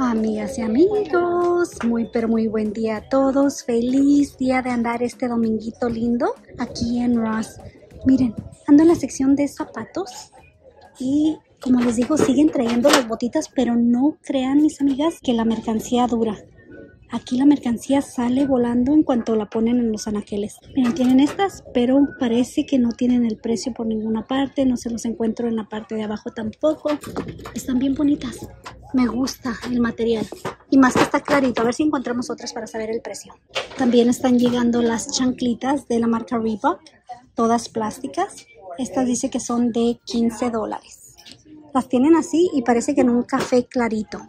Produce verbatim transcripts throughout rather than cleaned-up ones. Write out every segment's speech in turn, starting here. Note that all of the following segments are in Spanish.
Amigas y amigos, muy pero muy buen día a todos. Feliz día de andar este dominguito lindo aquí en Ross. Miren, ando en la sección de zapatos y como les digo, siguen trayendo las botitas, pero no crean, mis amigas, que la mercancía dura. Aquí la mercancía sale volando en cuanto la ponen en los anaqueles. Miren, tienen estas, pero parece que no tienen el precio por ninguna parte. No se los encuentro en la parte de abajo tampoco. Están bien bonitas. Me gusta el material. Y más que está clarito. A ver si encontramos otras para saber el precio. También están llegando las chanclitas de la marca Reebok. Todas plásticas. Estas dice que son de quince dólares. Las tienen así y parece que en un café clarito.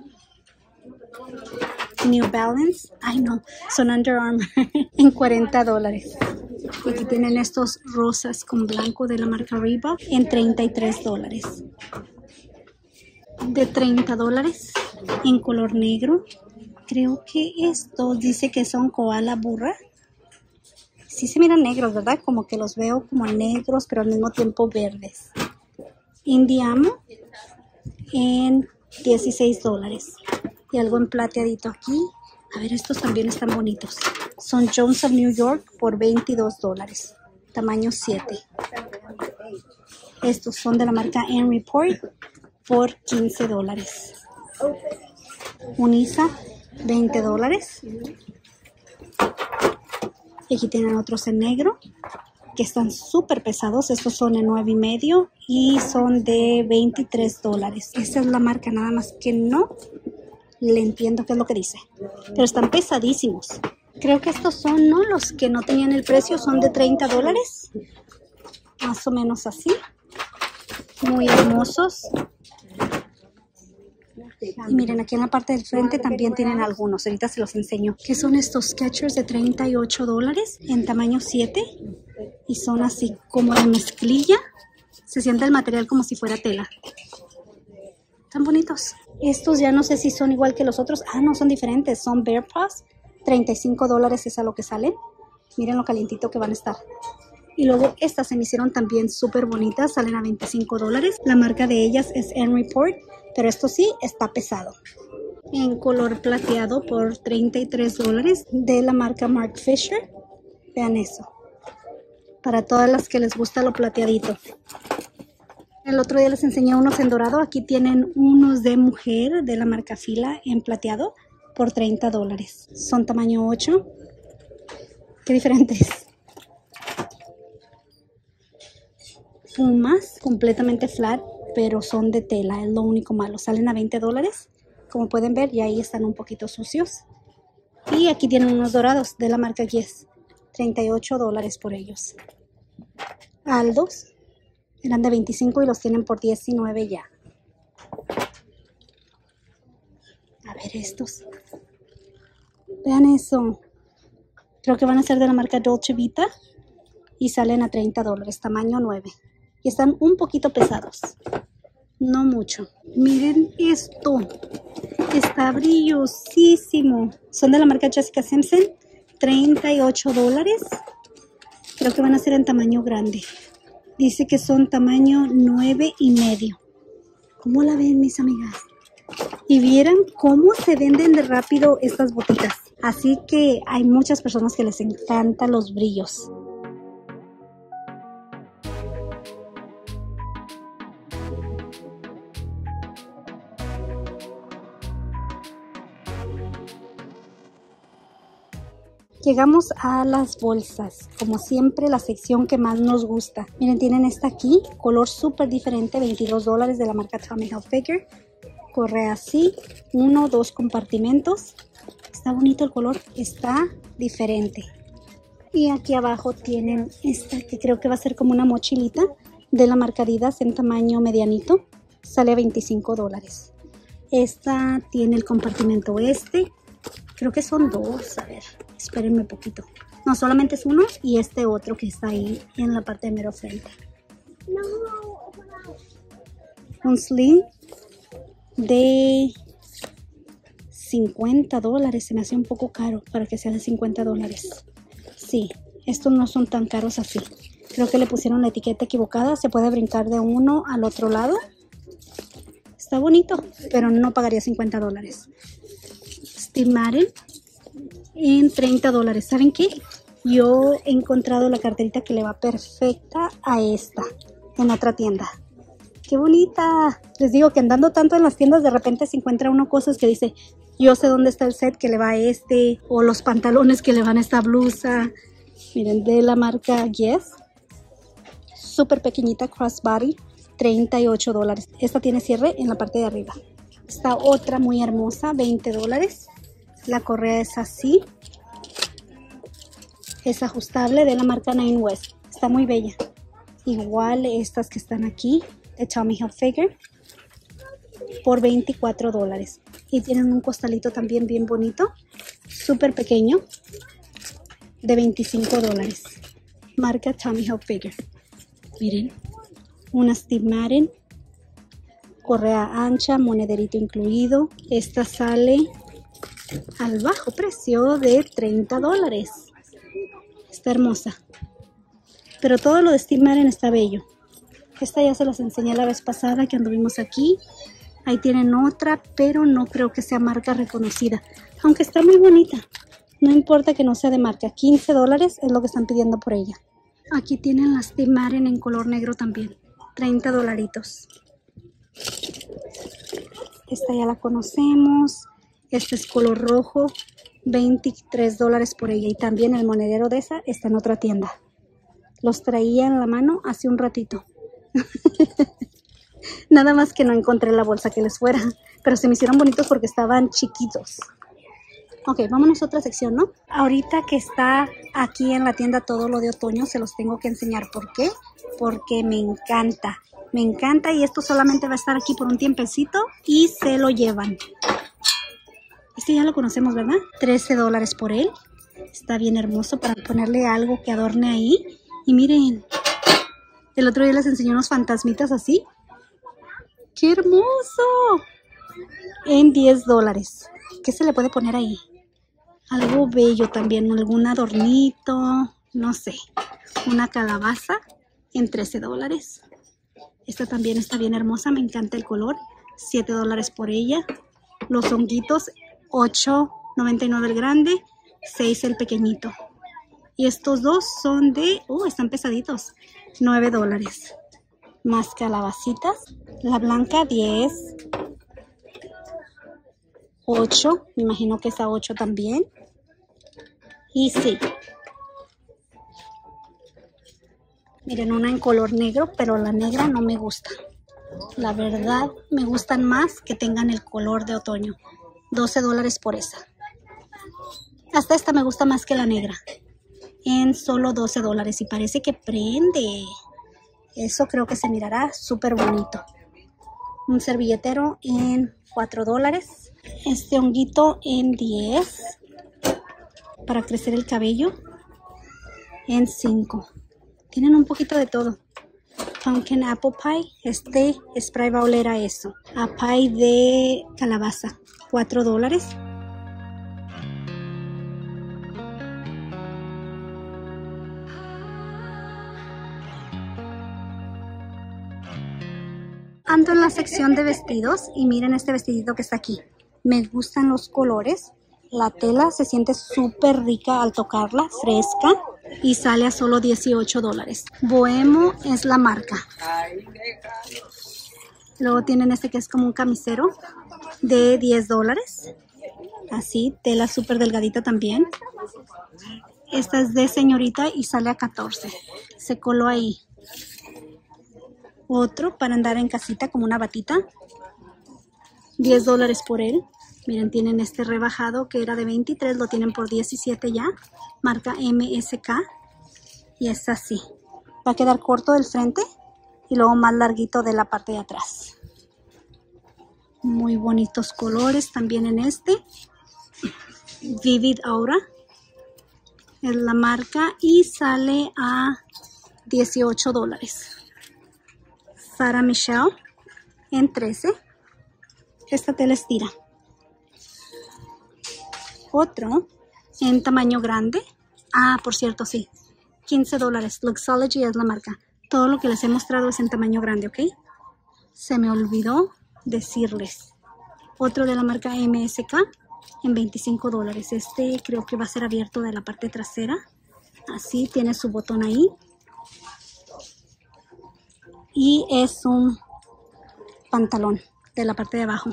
New Balance, ay no, son Under Armour en cuarenta dólares. Y aquí tienen estos rosas con blanco de la marca Reebok en treinta y tres dólares. De treinta dólares en color negro. Creo que estos dice que son koala burra. Sí se miran negros, ¿verdad? Como que los veo como negros, pero al mismo tiempo verdes. Indiamo en dieciséis dólares. Y algo en plateadito aquí. A ver, estos también están bonitos. Son Jones of New York por veintidós dólares. Tamaño siete. Estos son de la marca Ann Report por quince dólares. Unisa, veinte dólares. Y aquí tienen otros en negro, que están súper pesados. Estos son en nueve y medio y son de veintitrés dólares. Esta es la marca, nada más que no le entiendo qué es lo que dice, pero están pesadísimos. Creo que estos son, ¿no? Los que no tenían el precio, son de treinta dólares, más o menos así, muy hermosos. Y miren, aquí en la parte del frente también tienen algunos, ahorita se los enseño. ¿Qué son estos Skechers de treinta y ocho dólares en tamaño siete? Y son así como de mezclilla, se siente el material como si fuera tela. Están bonitos. Estos ya no sé si son igual que los otros. Ah, no, son diferentes. Son Bear Paws. treinta y cinco dólares es a lo que salen. Miren lo calientito que van a estar. Y luego estas se me hicieron también súper bonitas. Salen a veinticinco dólares. La marca de ellas es Ann Report. Pero esto sí está pesado. En color plateado por treinta y tres dólares. De la marca Mark Fisher. Vean eso. Para todas las que les gusta lo plateadito. El otro día les enseñé unos en dorado. Aquí tienen unos de mujer de la marca Fila en plateado por treinta dólares. Son tamaño ocho. Qué diferentes. Pumas completamente flat, pero son de tela. Es lo único malo. Salen a veinte dólares. Como pueden ver, y ahí están un poquito sucios. Y aquí tienen unos dorados de la marca Guess. treinta y ocho dólares por ellos. Aldos. Eran de veinticinco y los tienen por diecinueve ya. A ver estos. Vean eso. Creo que van a ser de la marca Dolce Vita. Y salen a treinta dólares, tamaño nueve. Y están un poquito pesados. No mucho. Miren esto. Está brillosísimo. Son de la marca Jessica Simpson. treinta y ocho dólares. Creo que van a ser en tamaño grande. Dice que son tamaño nueve y medio. ¿Cómo la ven, mis amigas? Y vieran cómo se venden de rápido estas botitas. Así que hay muchas personas que les encantan los brillos. Llegamos a las bolsas, como siempre la sección que más nos gusta. Miren, tienen esta aquí, color súper diferente, veintidós dólares de la marca Tommy Hilfiger. Corre así, uno, dos compartimentos. Está bonito el color, está diferente. Y aquí abajo tienen esta que creo que va a ser como una mochilita de la marca Adidas en tamaño medianito. Sale a veinticinco dólares. Esta tiene el compartimento este. Creo que son dos, a ver, espérenme un poquito. No, solamente es uno y este otro que está ahí en la parte de mero frente. Un sling de cincuenta dólares, se me hace un poco caro para que sea de cincuenta dólares. Sí, estos no son tan caros así. Creo que le pusieron la etiqueta equivocada, se puede brincar de uno al otro lado. Está bonito, pero no pagaría cincuenta dólares. Steve Madden en treinta dólares. ¿Saben qué? Yo he encontrado la carterita que le va perfecta a esta en otra tienda. ¡Qué bonita! Les digo que andando tanto en las tiendas, de repente se encuentra uno cosas que dice, yo sé dónde está el set que le va a este, o los pantalones que le van a esta blusa. Miren, de la marca Guess. Súper pequeñita, crossbody, treinta y ocho dólares. Esta tiene cierre en la parte de arriba. Esta otra muy hermosa, veinte dólares. La correa es así. Es ajustable, de la marca Nine West. Está muy bella. Igual estas que están aquí, de Tommy Hilfiger, por veinticuatro dólares. Y tienen un costalito también bien bonito, súper pequeño, de veinticinco dólares. Marca Tommy Hilfiger. Miren, una Steve Madden, correa ancha, monederito incluido. Esta sale al bajo precio de treinta dólares. Está hermosa. Pero todo lo de Steve Madden está bello. Esta ya se las enseñé la vez pasada que anduvimos aquí. Ahí tienen otra, pero no creo que sea marca reconocida. Aunque está muy bonita. No importa que no sea de marca. quince dólares es lo que están pidiendo por ella. Aquí tienen la Steve Madden en color negro también. treinta dolaritos. Esta ya la conocemos. Este es color rojo. veintitrés dólares por ella. Y también el monedero de esa está en otra tienda. Los traía en la mano hace un ratito. Nada más que no encontré la bolsa que les fuera. Pero se me hicieron bonitos porque estaban chiquitos. Ok, vámonos a otra sección, ¿no? Ahorita que está aquí en la tienda todo lo de otoño, se los tengo que enseñar. ¿Por qué? Porque me encanta. Me encanta y esto solamente va a estar aquí por un tiempecito y se lo llevan. Este ya lo conocemos, ¿verdad? trece dólares por él. Está bien hermoso para ponerle algo que adorne ahí. Y miren, el otro día les enseñé unos fantasmitas así. ¡Qué hermoso! En diez dólares. ¿Qué se le puede poner ahí? Algo bello también, algún adornito, no sé. Una calabaza en trece dólares. Esta también está bien hermosa, me encanta el color. siete dólares por ella. Los honguitos, ocho noventa y nueve el grande, seis el pequeñito. Y estos dos son de, uh, están pesaditos, nueve dólares. Más calabacitas. La blanca, diez. ocho, me imagino que esa ocho también. Y sí. Miren, una en color negro, pero la negra no me gusta. La verdad, me gustan más que tengan el color de otoño. doce dólares por esa. Hasta esta me gusta más que la negra. En solo doce dólares. Y parece que prende. Eso creo que se mirará súper bonito. Un servilletero en cuatro dólares. Este honguito en diez. Para crecer el cabello. En cinco. Tienen un poquito de todo. Pumpkin Apple Pie. Este spray va a oler a eso. A pie de calabaza. cuatro dólares. Ando en la sección de vestidos y miren este vestidito que está aquí. Me gustan los colores. La tela se siente súper rica al tocarla, fresca. Y sale a solo dieciocho dólares. Bohemo es la marca. Luego tienen este que es como un camisero de diez dólares. Así, tela súper delgadita también. Esta es de señorita y sale a catorce. Se coló ahí. Otro para andar en casita como una batita. diez dólares por él. Miren, tienen este rebajado que era de veintitrés, lo tienen por diecisiete ya. Marca M S K. Y es así. Va a quedar corto del frente y luego más larguito de la parte de atrás. Muy bonitos colores también en este. Vivid Aura es la marca y sale a dieciocho dólares. Sarah Michelle en trece. Esta tela estira. Otro en tamaño grande. Ah, por cierto, sí. quince dólares. Luxology es la marca. Todo lo que les he mostrado es en tamaño grande, ¿ok? Se me olvidó decirles. Otro de la marca M S K en veinticinco dólares. Este creo que va a ser abierto de la parte trasera. Así, tiene su botón ahí. Y es un pantalón de la parte de abajo.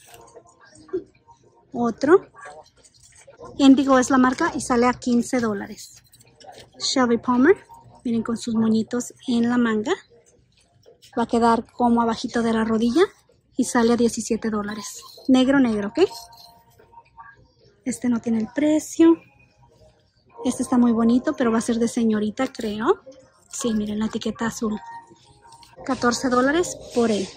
Otro. Indigo es la marca y sale a quince dólares. Shelby Palmer. Miren, con sus moñitos en la manga. Va a quedar como abajito de la rodilla y sale a diecisiete dólares. Negro, negro, ¿ok? Este no tiene el precio. Este está muy bonito, pero va a ser de señorita, creo. Sí, miren la etiqueta azul. catorce dólares por él.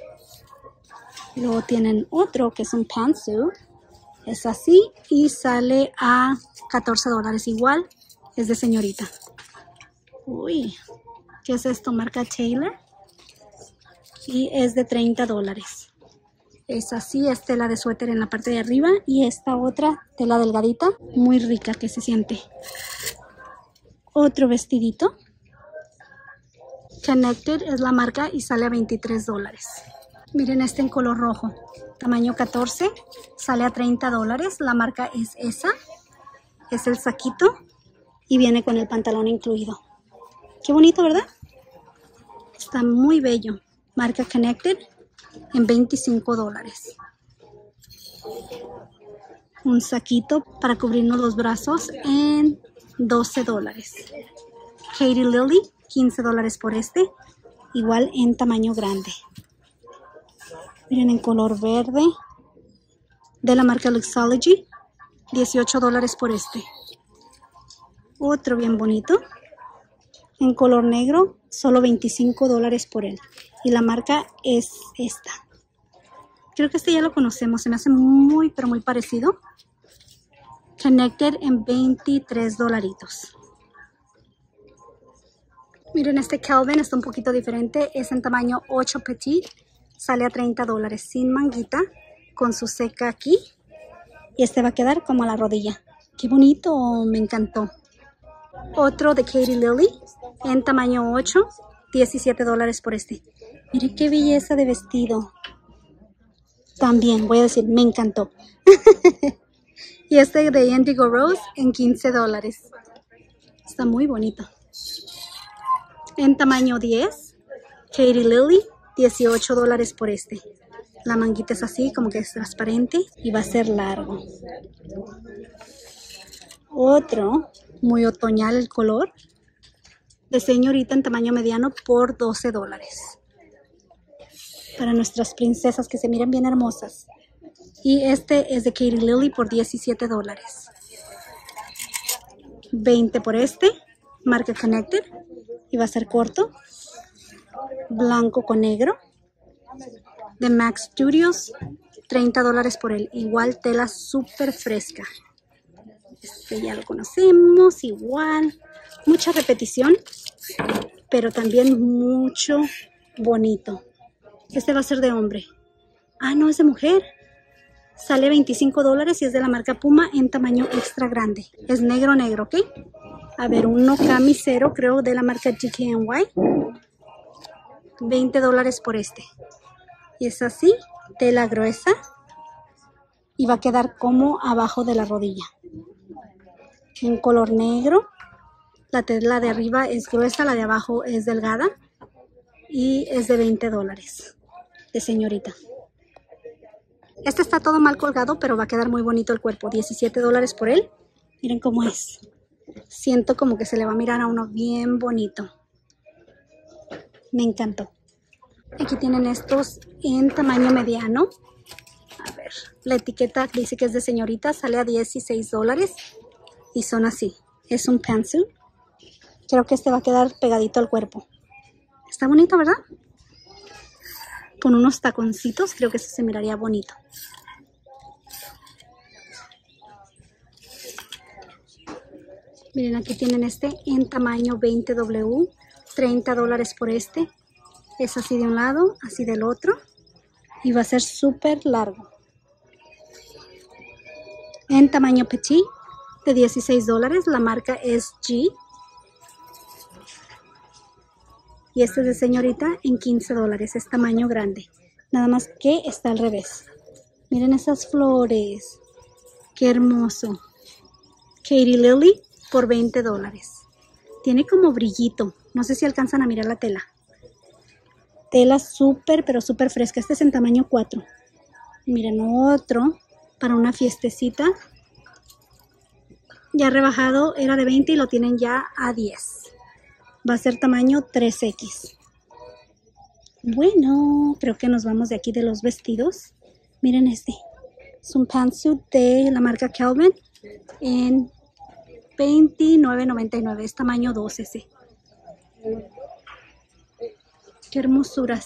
Luego tienen otro que es un pantsuit. Es así y sale a catorce dólares igual. Es de señorita. Uy, ¿qué es esto? Marca Taylor. Y es de treinta dólares. Es así, es tela de suéter en la parte de arriba. Y esta otra tela delgadita, muy rica que se siente. Otro vestidito. Connected es la marca y sale a veintitrés dólares. Miren este en color rojo. Tamaño catorce. Sale a treinta dólares. La marca es esa. Es el saquito. Y viene con el pantalón incluido. Qué bonito, ¿verdad? Está muy bello. Marca Connected en veinticinco dólares. Un saquito para cubrirnos los brazos en doce dólares. Katie Lily, quince dólares por este. Igual en tamaño grande. Miren en color verde. De la marca Luxology. dieciocho dólares por este. Otro bien bonito. En color negro. Solo veinticinco dólares por él. Y la marca es esta. Creo que este ya lo conocemos. Se me hace muy, pero muy parecido. Connected en veintitrés dolaritos. Miren, este Calvin está un poquito diferente. Es en tamaño ocho petit. Sale a treinta dólares. Sin manguita. Con su seca aquí. Y este va a quedar como a la rodilla. Qué bonito. Me encantó. Otro de Katie Lily. En tamaño ocho. diecisiete dólares por este. Miren qué belleza de vestido. También voy a decir, me encantó. Y este de Indigo Rose en quince dólares. Está muy bonito. En tamaño diez. Katie Lily, dieciocho dólares por este. La manguita es así, como que es transparente y va a ser largo. Otro, muy otoñal el color. De señorita en tamaño mediano por doce dólares. Para nuestras princesas que se miren bien hermosas. Y este es de Katie Lily por diecisiete dólares. veinte por este. Marca Connected. Y va a ser corto. Blanco con negro. De Max Studios. treinta dólares por él. Igual tela súper fresca. Este ya lo conocemos. Igual. Mucha repetición. Pero también mucho bonito. Este va a ser de hombre. Ah, no, es de mujer. Sale veinticinco dólares y es de la marca Puma en tamaño extra grande. Es negro, negro, ¿ok? A ver, uno camisero, creo, de la marca G K N Y. veinte dólares por este. Y es así, tela gruesa. Y va a quedar como abajo de la rodilla. En color negro. La tela de arriba es gruesa, la de abajo es delgada. Y es de veinte dólares. De señorita. Este está todo mal colgado, pero va a quedar muy bonito el cuerpo. diecisiete dólares por él. Miren cómo es. Siento como que se le va a mirar a uno bien bonito. Me encantó. Aquí tienen estos en tamaño mediano. A ver, la etiqueta dice que es de señorita. Sale a dieciséis dólares. Y son así. Es un pantsuit. Creo que este va a quedar pegadito al cuerpo. Está bonito, ¿verdad? Con unos taconcitos, creo que este se miraría bonito. Miren, aquí tienen este en tamaño veinte W. treinta dólares por este. Es así de un lado, así del otro. Y va a ser súper largo. En tamaño petit, de dieciséis dólares. La marca es G. Y este es de señorita en quince dólares. Es tamaño grande. Nada más que está al revés. Miren esas flores. Qué hermoso. Katie Lily por veinte dólares. Tiene como brillito. No sé si alcanzan a mirar la tela. Tela súper, pero súper fresca. Este es en tamaño cuatro. Miren otro para una fiestecita. Ya rebajado, era de veinte y lo tienen ya a diez. Va a ser tamaño tres equis. Bueno, creo que nos vamos de aquí de los vestidos. Miren este. Es un pantsuit de la marca Calvin en veintinueve noventa y nueve. Es tamaño dos ese. Qué hermosuras.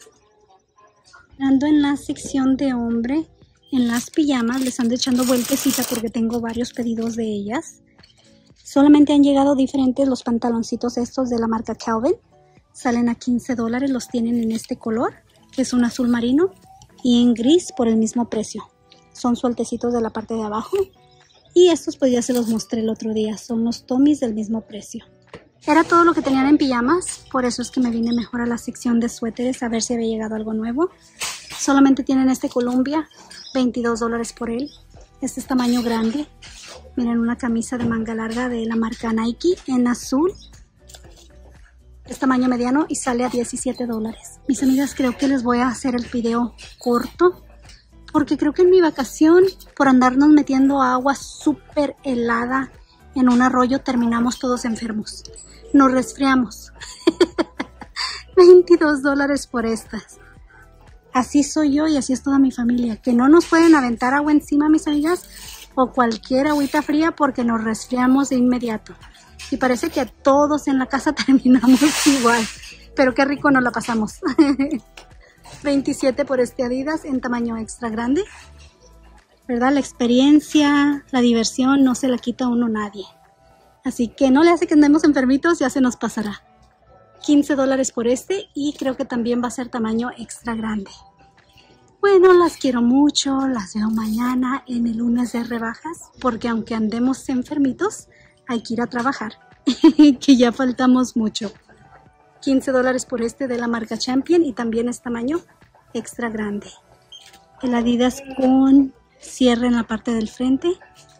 Ando en la sección de hombre. En las pijamas les ando echando vueltecita porque tengo varios pedidos de ellas. Solamente han llegado diferentes los pantaloncitos estos de la marca Calvin. Salen a quince dólares, los tienen en este color, que es un azul marino, y en gris por el mismo precio. Son sueltecitos de la parte de abajo. Y estos pues ya se los mostré el otro día, son los Tommys del mismo precio. Era todo lo que tenían en pijamas, por eso es que me vine mejor a la sección de suéteres a ver si había llegado algo nuevo. Solamente tienen este Columbia, veintidós dólares por él. Este es tamaño grande. Miren, una camisa de manga larga de la marca Nike en azul. Es tamaño mediano y sale a diecisiete dólares. Mis amigas, creo que les voy a hacer el video corto. Porque creo que en mi vacación, por andarnos metiendo agua súper helada en un arroyo, terminamos todos enfermos. Nos resfriamos. veintidós dólares por estas. Así soy yo y así es toda mi familia. Que no nos pueden aventar agua encima, mis amigas, o cualquier agüita fría porque nos resfriamos de inmediato. Y parece que todos en la casa terminamos igual. Pero qué rico nos la pasamos. veintisiete por este Adidas en tamaño extra grande. ¿Verdad? La experiencia, la diversión no se la quita a uno nadie. Así que no le hace que andemos enfermitos, ya se nos pasará. quince dólares por este y creo que también va a ser tamaño extra grande. Bueno, las quiero mucho, las veo mañana en el lunes de rebajas, porque aunque andemos enfermitos, hay que ir a trabajar, que ya faltamos mucho. quince dólares por este de la marca Champion y también es tamaño extra grande. El Adidas con cierre en la parte del frente,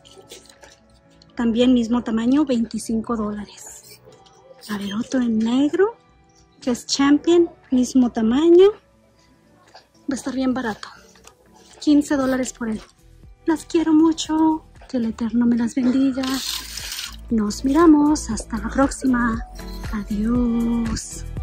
también mismo tamaño, veinticinco dólares. A ver, otro en negro, que es Champion, mismo tamaño. Va a estar bien barato. quince dólares por él. Las quiero mucho. Que el Eterno me las bendiga. Nos miramos. Hasta la próxima. Adiós.